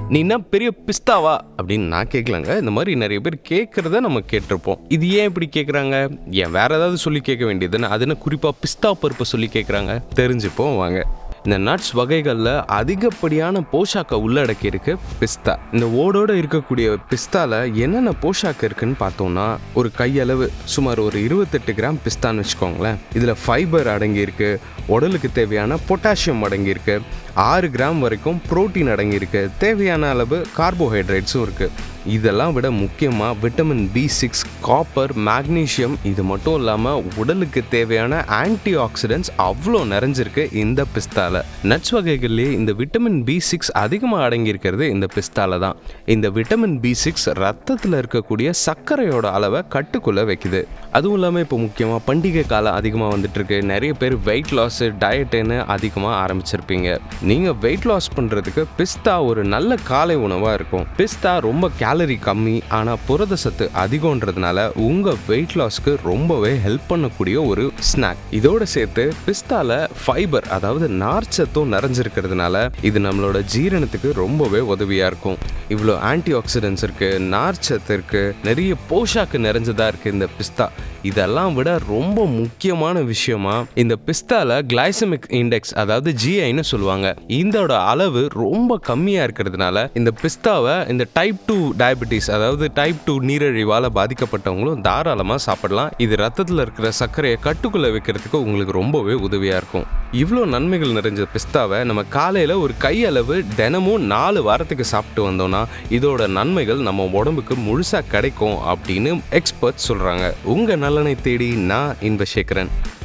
நீ என்ன பெரிய பிஸ்தாவா அப்படின்னு நான் கேட்கலாங்க. இந்த மாதிரி நிறைய பேர் கேட்குறத நம்ம கேட்டிருப்போம். இது ஏன் இப்படி கேட்குறாங்க? ஏன் வேற ஏதாவது சொல்லி கேட்க வேண்டியதுன்னு அது என்ன குறிப்பாக பிஸ்தா பருப்பை சொல்லி கேட்குறாங்க? தெரிஞ்சுப்போம் வாங்க. இந்த நட்ஸ் வகைகளில் அதிகப்படியான போஷாக்கை உள்ளடக்கி இருக்கு பிஸ்தா. இந்த ஓடோடு இருக்கக்கூடிய பிஸ்தால என்னென்ன போஷாக்கு இருக்குன்னு பார்த்தோம்னா, ஒரு கையளவு சுமார் ஒரு 28 கிராம் பிஸ்தான்னு வச்சுக்கோங்களேன். இதில் ஃபைபர் அடங்கியிருக்கு, உடலுக்கு தேவையான பொட்டாசியம் அடங்கியிருக்கு, 6 கிராம் வரைக்கும் புரோட்டீன் அடங்கியிருக்கு, தேவையான அளவு கார்போஹைட்ரேட்ஸும் இருக்குது. இதெல்லாம் விட முக்கியமாக விட்டமின் B6, காப்பர், மேக்னீஷியம், இது மட்டும் இல்லாமல் உடலுக்கு தேவையான ஆன்டி ஆக்சிடென்ட்ஸ் அவ்வளோ நிறைஞ்சிருக்கு இந்த பிஸ்தால. நட்ஸ் வகைகள்லேயே இந்த விட்டமின் B6 அதிகமாக அடங்கியிருக்கிறது இந்த பிஸ்தால தான். இந்த விட்டமின் B6 ரத்தத்தில் இருக்கக்கூடிய சர்க்கரையோட அளவை கட்டுக்குள்ளே வைக்குது. அதுவும் இல்லாமல் இப்போ முக்கியமாக பண்டிகை காலம் அதிகமாக வந்துட்டுருக்கு. நிறைய பேர் வெயிட் லாஸு, டயட்டுன்னு அதிகமாக ஆரம்பிச்சிருப்பீங்க. நீங்கள் வெயிட் லாஸ் பண்ணுறதுக்கு பிஸ்தா ஒரு நல்ல காலை உணவாக இருக்கும். பிஸ்தா ரொம்ப கேலரி கம்மி, ஆனால் புரத சத்து அதிகம்ன்றதுனால உங்கள் வெயிட் லாஸ்க்கு ரொம்பவே ஹெல்ப் பண்ணக்கூடிய ஒரு ஸ்நாக். இதோட சேர்த்து பிஸ்தால ஃபைபர், அதாவது நார்ச்சத்தும் நிறைஞ்சிருக்கிறதுனால இது நம்மளோட ஜீரணத்துக்கு ரொம்பவே உதவியாக இருக்கும். இவ்வளோ ஆன்டி ஆக்சிடென்ட்ஸ் இருக்குது, நார்ச்சத்து இருக்குது, நிறைய போஷாக்கு நிறைஞ்சதாக இருக்குது இந்த பிஸ்தா. இதெல்லாம் விட ரொம்ப முக்கியமான விஷயமா இந்த பிஸ்தால கிளைசமிக் இண்டெக்ஸ், அதாவது GIன்னு சொல்லுவாங்க, இதோட அளவு ரொம்ப கம்மியாக இருக்கிறதுனால இந்த பிஸ்தாவை இந்த டைப் 2 டயபெட்டிஸ், அதாவது டைப் 2 நீரிழிவால் பாதிக்கப்பட்டவங்களும் தாராளமாக சாப்பிடலாம். இது ரத்தத்தில் இருக்கிற சர்க்கரையை கட்டுக்குள்ளே வைக்கிறதுக்கு உங்களுக்கு ரொம்பவே உதவியாக இருக்கும். இவ்வளோ நன்மைகள் நிறைஞ்ச பிஸ்தாவை நம்ம காலையில் ஒரு கையளவு தினமும் 4 வாரத்துக்கு சாப்பிட்டு வந்தோம்னா இதோட நன்மைகள் நம்ம உடம்புக்கு முழுசாக கிடைக்கும் அப்படின்னு எக்ஸ்பர்ட்ஸ் சொல்கிறாங்க. உங்கள் நலனை தேடி நான் இன்பசேகரன்.